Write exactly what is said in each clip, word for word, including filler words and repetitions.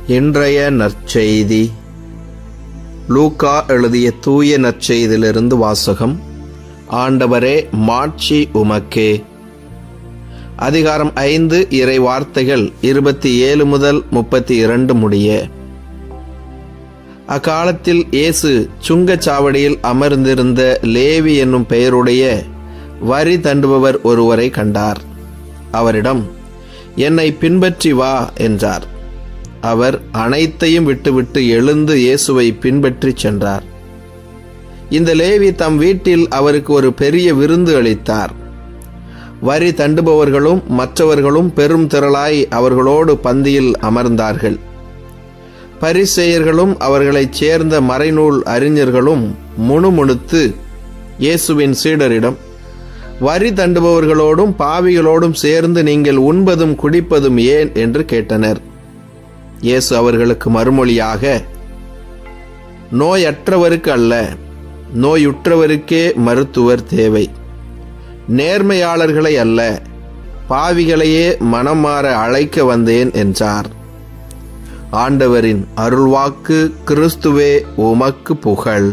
இன்றைய நற்செய்தி லூக்கா எழுதிய தூய நற்செய்தியிலிருந்து வாசகம். ஆண்டவரே, மாட்சி உமக்கே. அதிகாரம் ஐந்து, இறை வார்த்தைகள் இருபத்தி ஏழு முதல் முப்பத்தி இரண்டு முடிய. அக்காலத்தில் இயேசு சுங்கச்சாவடியில் அமர்ந்திருந்த லேவி என்னும் பெயருடைய வரி தண்டுபவர் ஒருவரை கண்டார். அவரிடம், என்னை பின்பற்றி வா என்றார். அவர் அனைத்தையும் விட்டுவிட்டு எழுந்து இயேசுவை பின்பற்றி சென்றார். இந்த லேவி தம் வீட்டில் அவருக்கு ஒரு பெரிய விருந்து அளித்தார். வரி தண்டுபவர்களும் மற்றவர்களும் பெரும் திரளாய் அவர்களோடு பந்தியில் அமர்ந்தார்கள். பரிசேயர்களும் அவர்களைச் சேர்ந்த மறைநூல் அறிஞர்களும் முணுமுணுத்து இயேசுவின் சீடரிடம், வரி தண்டுபவர்களோடும் பாவிகளோடும் சேர்ந்து நீங்கள் உண்பதும் குடிப்பதும் ஏன் என்று கேட்டனர். இயேசு அவர்களுக்கு மறுமொழியாக, நோயற்றவருக்கு அல்ல, நோயுற்றவருக்கே மருத்துவர் தேவை. நேர்மையாளர்களை அல்ல, பாவிகளையே மனம் மாற அழைக்க வந்தேன் என்றார். ஆண்டவரின் அருள்வாக்கு. கிறிஸ்துவே, உமக்கு புகழ்.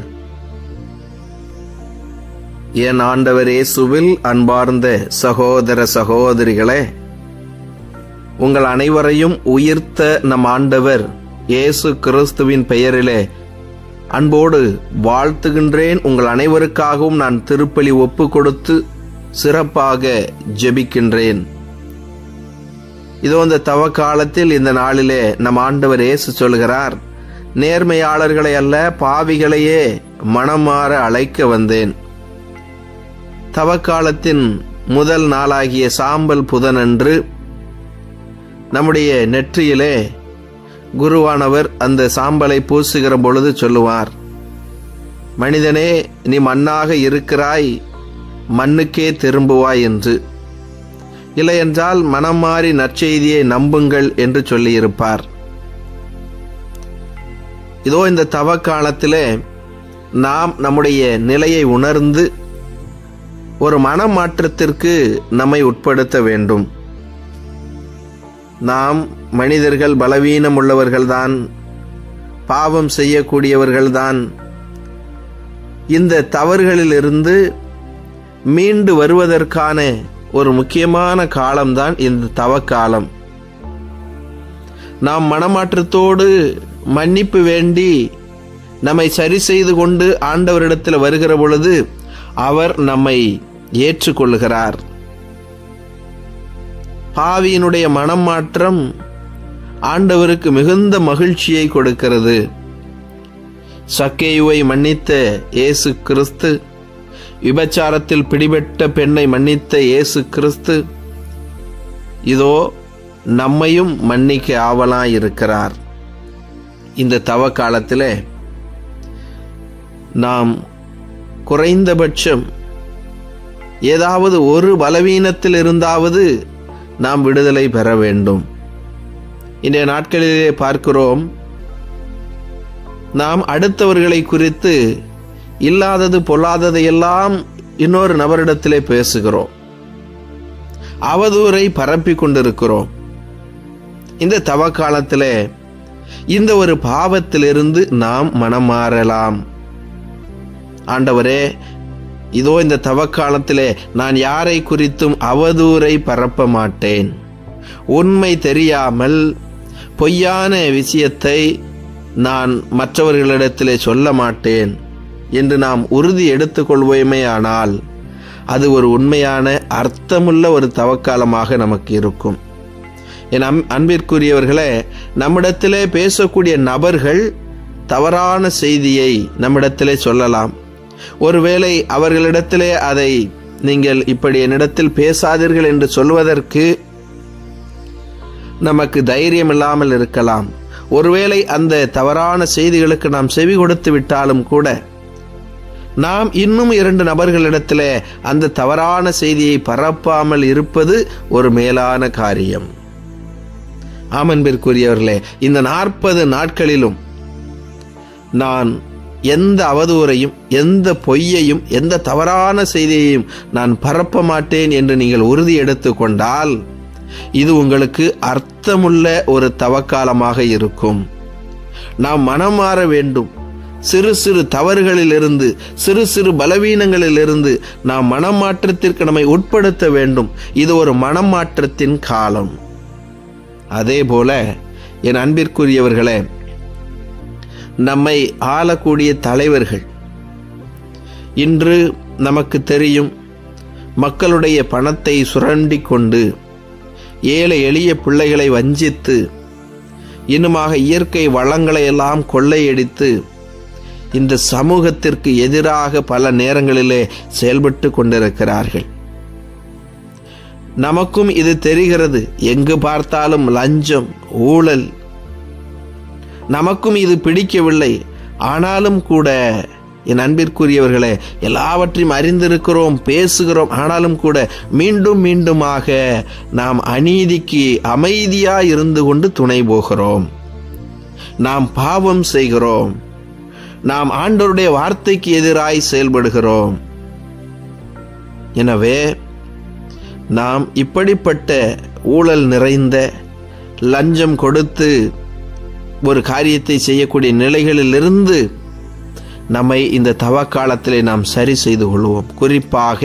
என் ஆண்டவர் இயேசுவில் அன்பார்ந்த சகோதர சகோதரிகளே, உங்கள் அனைவரையும் உயிர்த்த நம் ஆண்டவர் இயேசு கிறிஸ்துவின் பெயரிலே அன்போடு வாழ்த்துகின்றேன். உங்கள் அனைவருக்காகவும் நான் திருப்பலி ஒப்பு கொடுத்து சிறப்பாக ஜெபிக்கின்றேன். இதோ இந்த தவ காலத்தில் இந்த நாளிலே நம் ஆண்டவர் இயேசு சொல்கிறார், நேர்மையாளர்களை அல்ல, பாவிகளையே மனம் மாற அழைக்க வந்தேன். தவக்காலத்தின் முதல் நாளாகிய சாம்பல் புதனன்று நம்முடைய நெற்றியிலே குருவானவர் அந்த சாம்பலை பூசுகிற பொழுது சொல்லுவார், மனிதனே, நீ மண்ணாக இருக்கிறாய், மண்ணுக்கே திரும்புவாய் என்று. இல்லையென்றால் மனம் மாறி நற்செய்தியை நம்புங்கள் என்று சொல்லியிருப்பார். இதோ இந்த தவ காலத்திலே நாம் நம்முடைய நிலையை உணர்ந்து ஒரு மனமாற்றத்திற்கு நம்மை உட்படுத்த வேண்டும். நாம் மனிதர்கள் பலவீனம் உள்ளவர்கள்தான், பாவம் செய்யக்கூடியவர்கள்தான். இந்த தவறுகளிலிருந்து மீண்டு வருவதற்கான ஒரு முக்கியமான காலம்தான் இந்த தவக்காலம். நாம் மனமாற்றத்தோடு மன்னிப்பு வேண்டி நம்மை சரி செய்து கொண்டு ஆண்டவரிடத்தில் வருகிற பொழுது அவர் நம்மை ஏற்றுக்கொள்கிறார். பாவியினுடைய மனம் மாற்றம் ஆண்டவருக்கு மிகுந்த மகிழ்ச்சியை கொடுக்கிறது. சக்கேயுவை மன்னித்த இயேசு கிறிஸ்து, விபச்சாரத்தில் பிடிபட்ட பெண்ணை மன்னித்த இயேசு கிறிஸ்து இதோ நம்மையும் மன்னிக்க ஆவலாயிருக்கிறார். இந்த தவ காலத்திலே நாம் குறைந்தபட்சம் ஏதாவது ஒரு பலவீனத்தில் இருந்தாவது நாம் விடுதலை பெற வேண்டும். இன்றைய நாட்களிலே பார்க்கிறோம், நாம் அடுத்தவர்களை குறித்து இல்லாதது பொல்லாததை எல்லாம் இன்னொரு நபரிடத்திலே பேசுகிறோம், அவதூறை பரப்பி கொண்டிருக்கிறோம். இந்த தவ காலத்திலே இந்த ஒரு பாவத்திலிருந்து நாம் மனம் மாறலாம். ஆண்டவரே, இதோ இந்த தவக்காலத்திலே நான் யாரை குறித்தும் அவதூறை பரப்ப மாட்டேன், உண்மை தெரியாமல் பொய்யான விஷயத்தை நான் மற்றவர்களிடத்திலே சொல்ல மாட்டேன் என்று நாம் உறுதி எடுத்துக்கொள்வோமே, ஆனால் அது ஒரு உண்மையான அர்த்தமுள்ள ஒரு தவக்காலமாக நமக்கு இருக்கும். என் அன்பிற்குரியவர்களே, நம்மிடத்திலே பேசக்கூடிய நபர்கள் தவறான செய்தியை நம்மிடத்திலே சொல்லலாம். ஒருவேளை அவர்களிடத்திலே அதை நீங்கள் இப்படி என்னிடத்தில் பேசாதீர்கள் என்று சொல்வதற்கு நமக்கு தைரியம் இல்லாமல் இருக்கலாம். ஒருவேளை அந்த தவறான செய்திகளுக்கு நாம் செவி கொடுத்து விட்டாலும் கூட நாம் இன்னும் இரண்டு நபர்களிடத்திலே அந்த தவறான செய்தியை பரப்பாமல் இருப்பது ஒரு மேலான காரியம். ஆமன்பிற்குரியவர்களே, இந்த நாற்பது நாட்களிலும் நான் எந்த அவதூறையும், எந்த பொய்யையும், எந்த தவறான செய்தியையும் நான் பரப்ப மாட்டேன் என்று நீங்கள் உறுதி எடுத்து கொண்டால் இது உங்களுக்கு அர்த்தமுள்ள ஒரு தவக்காலமாக இருக்கும். நாம் மனம் மாற வேண்டும். சிறு சிறு தவறுகளிலிருந்து, சிறு சிறு பலவீனங்களிலிருந்து நாம் மனம் மாற்றத்திற்கு நம்மை உட்படுத்த வேண்டும். இது ஒரு மனம் மாற்றத்தின் காலம். அதே போல என் அன்பிற்குரியவர்களே, நம்மை ஆளக்கூடிய தலைவர்கள், இன்று நமக்கு தெரியும், மக்களுடைய பணத்தை சுரண்டி கொண்டு ஏழை எளிய பிள்ளைகளை வஞ்சித்து, இன்னுமாக இயற்கை வளங்களை எல்லாம் கொள்ளையடித்து இந்த சமூகத்திற்கு எதிராக பல நேரங்களிலே செயல்பட்டு கொண்டிருக்கிறார்கள். நமக்கும் இது தெரிகிறது. எங்கு பார்த்தாலும் லஞ்சம், ஊழல். நமக்கும் இது பிடிக்கவில்லை. ஆனாலும் கூட என் அன்பிற்குரியவர்களே, எல்லாவற்றையும் அறிந்திருக்கிறோம், பேசுகிறோம். ஆனாலும் கூட மீண்டும் மீண்டுமாக நாம் அநீதிக்கு அமைதியாய் இருந்து கொண்டு துணை போகிறோம். நாம் பாவம் செய்கிறோம். நாம் ஆண்டவருடைய வார்த்தைக்கு எதிராய் செயல்படுகிறோம். எனவே நாம் இப்படிப்பட்ட ஊழல் நிறைந்த, லஞ்சம் கொடுத்து ஒரு காரியத்தை செய்யக்கூடிய நிலைகளிலிருந்து நம்மை இந்த தவக்காலத்திலே நாம் சரி செய்து கொள்வோம். குறிப்பாக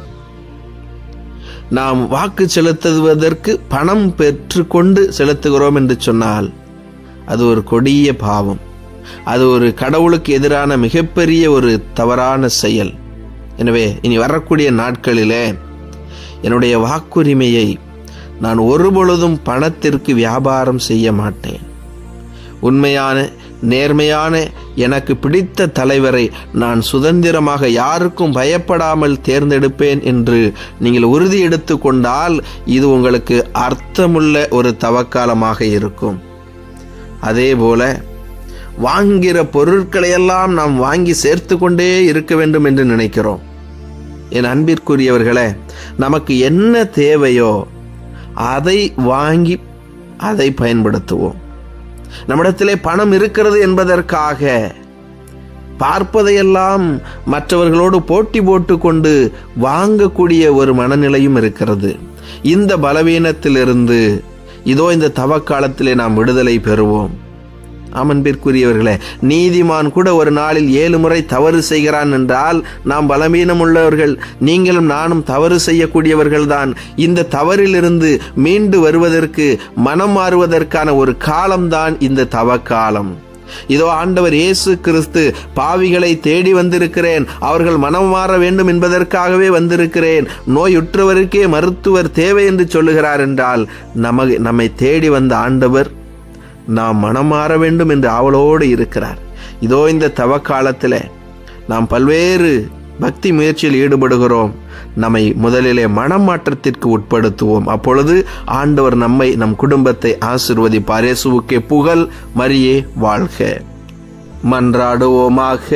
நாம் வாக்கு செலுத்துவதற்கு பணம் பெற்றுக்கொண்டு செலுத்துகிறோம் என்று சொன்னால் அது ஒரு கொடிய பாவம். அது ஒரு கடவுளுக்கு எதிரான மிகப்பெரிய ஒரு தவறான செயல். எனவே இனி வரக்கூடிய நாட்களிலே என்னுடைய வாக்குரிமையை நான் ஒருபொழுதும் பணத்திற்கு வியாபாரம் செய்ய மாட்டேன். உண்மையான, நேர்மையான, எனக்கு பிடித்த தலைவரை நான் சுதந்திரமாக யாருக்கும் பயப்படாமல் தேர்ந்தெடுப்பேன் என்று நீங்கள் உறுதி எடுத்து கொண்டால் இது உங்களுக்கு அர்த்தமுள்ள ஒரு தவக்காலமாக இருக்கும். அதே போல வாங்குகிற பொருட்களையெல்லாம் நாம் வாங்கி சேர்த்து கொண்டே இருக்க வேண்டும் என்று நினைக்கிறோம். என் அன்பிற்குரியவர்களே, நமக்கு என்ன தேவையோ அதை வாங்கி அதை பயன்படுத்துவோம். நம்மிடத்திலே பணம் இருக்கிறது என்பதற்காக பார்ப்பதையெல்லாம் மற்றவர்களோடு போட்டி போட்டு கொண்டு வாங்கக்கூடிய ஒரு மனநிலையும் இருக்கிறது. இந்த பலவீனத்திலிருந்து இதோ இந்த தவக்காலத்திலே நாம் விடுதலை பெறுவோம். அன்பிற்குரியவர்களே, நீதிமான் கூட ஒரு நாளில் ஏழு முறை தவறு செய்கிறான் என்றால் நாம் பலவீனம் உள்ளவர்கள், நீங்களும் நானும் தவறு செய்யக்கூடியவர்கள் தான். இந்த தவறிலிருந்து மீண்டு வருவதற்கு, மனம் மாறுவதற்கான ஒரு காலம்தான் இந்த தவக்காலம். இதோ ஆண்டவர் இயேசு கிறிஸ்து பாவிகளை தேடி வந்திருக்கிறேன், அவர்கள் மனம் மாற வேண்டும் என்பதற்காகவே வந்திருக்கிறேன், நோயுற்றவருக்கே மருத்துவர் தேவை என்று சொல்லுகிறார் என்றால் நம நம்மை தேடி வந்த ஆண்டவர் நாம் மனம் மாற வேண்டும் என்று ஆவலோடு இருக்கிறார். இதோ இந்த தவக்காலத்தில் நாம் பல்வேறு பக்தி முயற்சியில் ஈடுபடுகிறோம். நம்மை முதலிலே மனம் மாற்றத்திற்கு உட்படுத்துவோம். அப்பொழுது ஆண்டவர் நம்மை, நம் குடும்பத்தை ஆசீர்வதிப்பார். இயேசுவுக்கே புகழ், மரியே வாழ்க. மன்றாடுவோமாக.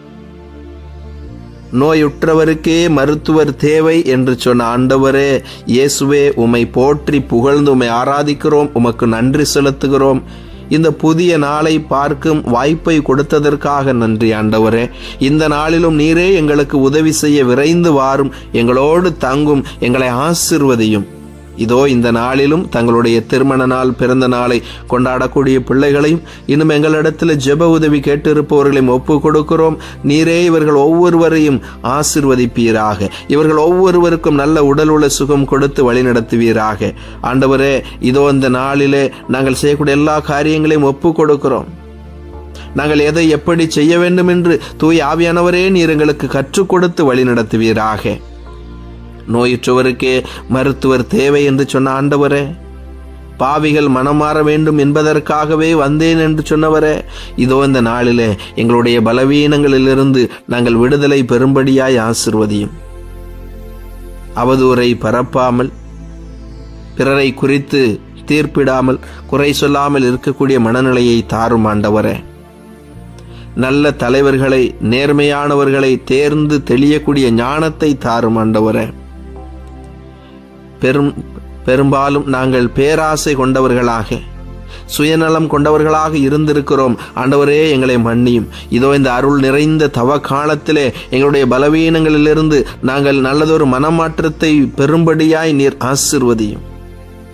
நோயுற்றவருக்கே மருத்துவர் தேவை என்று சொன்ன ஆண்டவரே, இயேசுவே, உம்மை போற்றி புகழ்ந்து உம்மை ஆராதிக்கிறோம், உமக்கு நன்றி செலுத்துகிறோம். இந்த புதிய நாளை பார்க்கும் வாய்ப்பை கொடுத்ததற்காக நன்றி ஆண்டவரே. இந்த நாளிலும் நீரே எங்களுக்கு உதவி செய்ய விரைந்து வாரும், எங்களோடு தங்கும், எங்களை ஆசீர்வதியும். இதோ இந்த நாளிலும் தங்களுடைய திருமண நாள், பிறந்த நாளை கொண்டாடக்கூடிய பிள்ளைகளையும், இன்னும் எங்களிடத்தில் ஜெப உதவி கேட்டிருப்பவர்களையும் ஒப்பு கொடுக்கிறோம். நீரே இவர்கள் ஒவ்வொருவரையும் ஆசீர்வதிப்பீராக. இவர்கள் ஒவ்வொருவருக்கும் நல்ல உடல் உள்ள சுகம் கொடுத்து வழிநடத்துவீராக. ஆண்டவரே, இதோ இந்த நாளிலே நாங்கள் செய்யக்கூடிய எல்லா காரியங்களையும் ஒப்பு கொடுக்கிறோம். நாங்கள் எதை எப்படி செய்ய வேண்டும் என்று தூய ஆவியானவரே நீர் எங்களுக்கு கற்றுக் கொடுத்து வழிநடத்துவீராக. நோயுற்றவருக்கே மருத்துவர் தேவை என்று சொன்ன ஆண்டவரே, பாவிகள் மனமாற வேண்டும் என்பதற்காகவே வந்தேன் என்று சொன்னவரே, இதோ இந்த நாளிலே எங்களுடைய பலவீனங்களிலிருந்து நாங்கள் விடுதலை பெறும்படியாய் ஆசீர்வதியும். அவதூறை பரப்பாமல், பிறரை குறித்து தீர்ப்பிடாமல், குறை சொல்லாமல் இருக்கக்கூடிய மனநிலையை தாரும் ஆண்டவரே. நல்ல தலைவர்களை, நேர்மையானவர்களை தேர்ந்து தெளியக்கூடிய ஞானத்தை தாரும் ஆண்டவரே. பெரும் பெரும்பாலும் நாங்கள் பேராசை கொண்டவர்களாக, சுயநலம் கொண்டவர்களாக இருந்திருக்கிறோம். ஆண்டவரே, எங்களை மன்னியும். இதோ இந்த அருள் நிறைந்த தவ காலத்திலே எங்களுடைய பலவீனங்களிலிருந்து நாங்கள் நல்லதொரு மனமாற்றத்தை பெறும்படியாய் நீர் ஆசீர்வதியும்.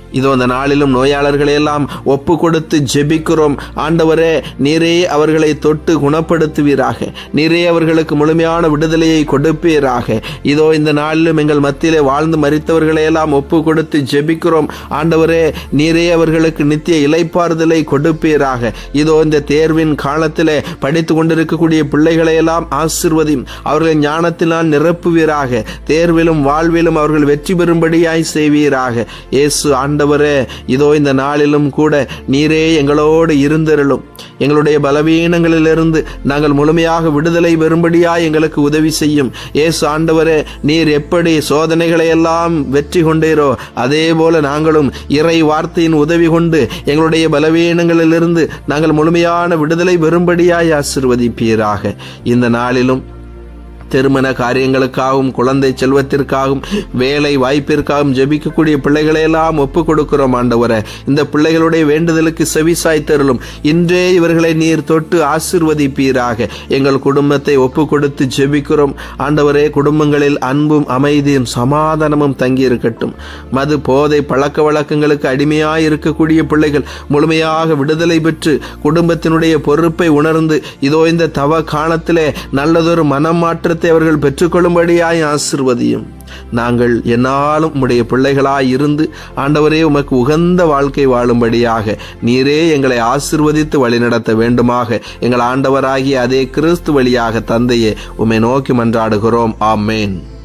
இதோ இந்த நாளிலும் நோயாளர்களை எல்லாம் ஒப்பு கொடுத்து ஜெபிக்கிறோம். ஆண்டவரே, நீரே அவர்களை தொட்டு குணப்படுத்துவீராக. நீரே அவர்களுக்கு முழுமையான விடுதலையை கொடுப்பீராக. இதோ இந்த நாளிலும் எங்கள் மத்தியிலே வாழ்ந்து மரித்தவர்களை எல்லாம் ஒப்பு கொடுத்து ஜெபிக்கிறோம். ஆண்டவரே, நீரே அவர்களுக்கு நித்திய இளைப்பாறுதலை கொடுப்பீராக. இதோ இந்த தேர்வின் காலத்திலே படித்து கொண்டிருக்கக்கூடிய பிள்ளைகளை எல்லாம் ஆசீர்வதியும். அவர்களை ஞானத்தினால் நிரப்புவீராக. தேர்விலும் வாழ்விலும் அவர்கள் வெற்றி பெறும்படியாய் செய்வீராக. இயேசு ஆண்டவரே, இதோ இந்த நாளிலும் கூட நீரே எங்களோடு இருந்திருளும். எங்களுடைய பலவீனங்களிலிருந்து நாங்கள் முழுமையாக விடுதலை பெறும்படியாய் எங்களுக்கு உதவி செய்யும். இயேசு ஆண்டவரே, நீர் எப்படி சோதனைகளை எல்லாம் வெற்றி கொண்டீரோ அதே போல நாங்களும் இறை வார்த்தையின் உதவி கொண்டு எங்களுடைய பலவீனங்களிலிருந்து நாங்கள் முழுமையான விடுதலை பெறும்படியாய் ஆசீர்வதிப்பீராக. இந்த நாளிலும் திருமண காரியங்களுக்காகவும் குழந்தை செல்வத்திற்காகவும் வேலை வாய்ப்பிற்காகவும் ஜெபிக்கக்கூடிய பிள்ளைகளை எல்லாம் ஒப்பு கொடுக்கிறோம். ஆண்டவரே, இந்த பிள்ளைகளுடைய வேண்டுதலுக்கு செவிசாய் தருளும். இன்றே இவர்களை நீர் தொட்டு ஆசீர்வதிப்பீராக. எங்கள் குடும்பத்தை ஒப்பு கொடுத்து ஜெபிக்கிறோம். ஆண்டவரே, குடும்பங்களில் அன்பும் அமைதியும் சமாதானமும் தங்கி இருக்கட்டும். மது போதை பழக்க வழக்கங்களுக்கு அடிமையாய் இருக்கக்கூடிய பிள்ளைகள் முழுமையாக விடுதலை பெற்று குடும்பத்தினுடைய பொறுப்பை உணர்ந்து இதோ இந்த தவ காலத்திலே நல்லதொரு மனமாற்ற அவர்கள் பெற்றுக்கொள்ளும்படியாய் ஆசீர்வதியும். நாங்கள் என்னாலும் உம்முடைய பிள்ளைகளாய் இருந்து ஆண்டவரே உமக்கு உகந்த வாழ்க்கை வாழும்படியாக நீரே எங்களை ஆசீர்வதித்து வழிநடத்த வேண்டுமாக எங்கள் ஆண்டவராகிய அதே கிறிஸ்து வழியாக தந்தையே உம்மை நோக்கி மன்றாடுகிறோம். ஆமேன்.